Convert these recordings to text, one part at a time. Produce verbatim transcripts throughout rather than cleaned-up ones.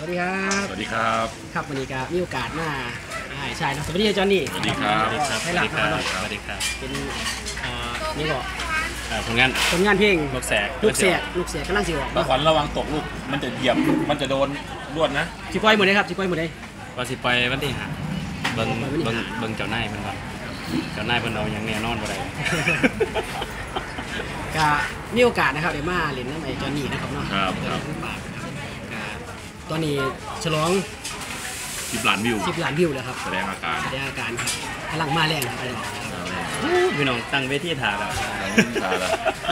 วัสดีครับสวัสดีครับครับวันนี้ก็มีโอกาสมาใช่นะสวัสดีอาจารย์นี่สวัสดีครับให้หลักมาหน่อยสวัสดีครับเป็นนี่ก็ผลงานผลงานเพลงลูกแสกลูกแสกลูกแสกกำลังสิออกตะขวัญระวังตกลูกมันจะเหยียบมันจะโดนลวดนะสิปล่อยหมดเลยครับสิปล่อยหมดเลยว่าสิไปวันที่หาเบิ่งเบิ่งเบิ่งเจ้านายเพิ่นว่าเจ้านายเพิ่นเอาอย่างแน่นอนบ่ได้ก็มีโอกาสนะครับเดี๋ยวมาเล่นน้ำไอ้จอนนี่นะครับเนาะครับครับตอนนี้ฉลองสิบล้านวิวสิบล้านวิวแล้วครับแสดงอาการแสดงอาการครับพลังมาแรงครับพี่น้องตั้งเวทีถ่าแล้วถ่าแล้ว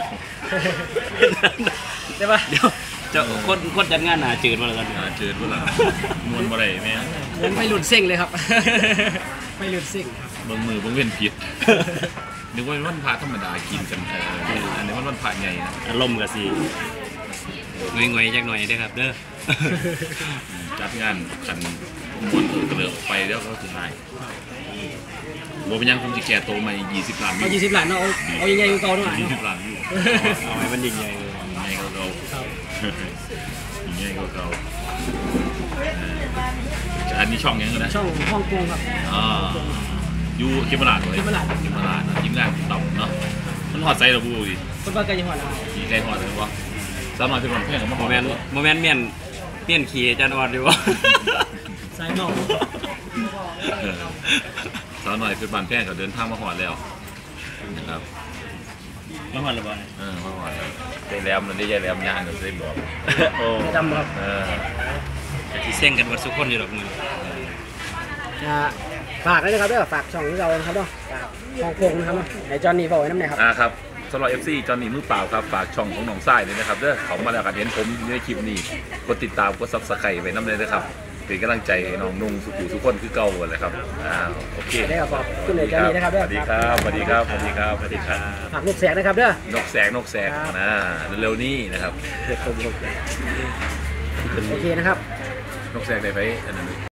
ใช่ปะเดี๋ยวจะคนคนจัดงานหนาจืดมาแล้วกันหนาจืดมาแล้วมวนบ่ได้แม่เหมือนไปหลุดเส้งเลยครับไปหลุดเส้งเบิ่งมือเบิ่งเว้นผิดนึกว่าวันพระธรรมดากินกันเอออันนี้วันพระใหญ่นะอารมณ์ก็สิงอยๆจักหน่อยเด้อครับเด้อจัดงานกันมวนกระเลิกไปแล้วก็สุดท้ายบ่เป็นยังคงสิแก่โตมายี่สิบล้านวิวยี่สิบล้านเนาะเอาใหญ่ๆเก่าๆหน่อยยี่สิบล้านวิวเอาให้มันยิ่งใหญ่เลยใหญ่เก่าๆยิ่งใหญ่เก่าๆอันนี้ช่องยังไงนะช่องฮ่องกงครับอ่าอยู่เขมราชเลยเขมราชเขมราชทีมงานต่ำเนาะมันหอดไซระบูดิคนบ้านไกลจังหวัดอะไรขี่ไกลหอดเลยวะสามารถเป็นคนเพื่อนกับโมเมนต์โมเมนต์เมียนเมียนขี่จันวอดดีวะสายเมาสาวหน่อยคือบ้านแพงเขาเดินทางมาหอดแล้วนะครับมาหอดหรือเปล่าเออมาหอดแล้วได้แรมมันได้ใจแรมย่างกันเส้นบอกโอ้จำครับเออที่เส้นกันวัดสุขคนอยู่หรอกมือฝากเลยนะครับด้วยฝากช่องเรานะครับเนาะฝากฮ่องกงนะครับไอ้จอนนี่บอกไว้น้ำไหนครับอ่าครับสำหรับ เอฟ ซี จอนนี่มือเปล่าครับฝากช่องของหนองทรายเลยนะครับเด้อเขามาแล้วกันเห็นผมในคลิปนี้กดติดตามกดซับสไครต์ไว้น้ำเลยนะครับเป็นกำลังใจให้น้องนุ่งสุขุสุขคนคือเก่าเลยครับอ่าโอเคได้ครับขอบคุณเลยจอนนี่นะครับสวัสดีครับสวัสดีครับสวัสดีครับสวัสดีครับฝากนกแสกนะครับเด้อนกแสกนกแสกนะเร็วๆนี้นะครับโอเคนะครับนกแสกได้ไปอันนั้น